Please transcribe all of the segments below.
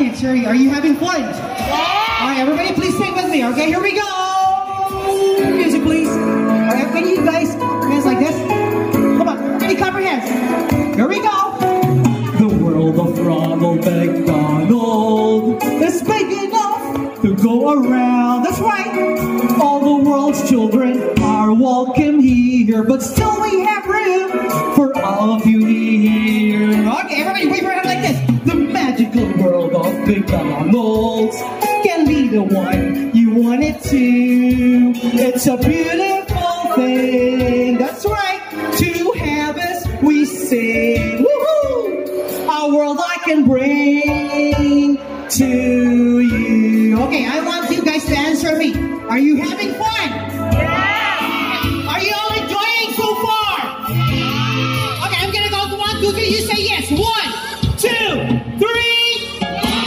can't hear you. Are you having fun? Yeah. All right, everybody, please sing with me. Okay, here we go. Music, please. All right, can you guys clap your hands like this? Come on, everybody, clap your hands. Here we go. The world of Ronald McDonald is big enough to go around. That's right. All the world's children are welcome here, but still we have room for all of you here. Okay, everybody, wave your hand like this. The magical world of McDonald's can be the one you want it to. It's a beautiful thing. That's right. To have us, we sing. Woohoo! A world I can bring to you. Okay, I want you guys to answer me. Are you having fun? Yeah! Are you all enjoying so far? Yeah! Okay, I'm gonna go 1, 2, 3. You say yes. 1, 2, 3.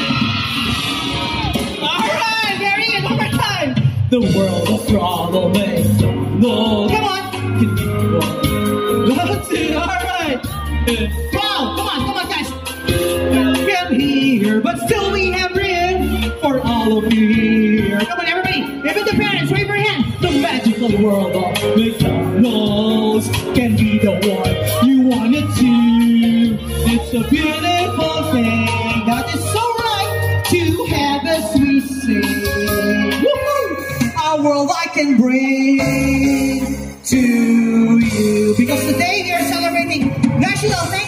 Alright, very good. One more time. The world of Ronald McDonald. Come on. Let's see. Alright. Wow, come on, guys. I'm here, but still we have room for all of you here. Come on, everybody. Even the parents, wave your hand. The magical world of McDonald's can be the one you want it to. It's a beautiful thing. That is so right to have a sweet sing. Woohoo! A world I can bring to you. Because today we are celebrating National Thanksgiving.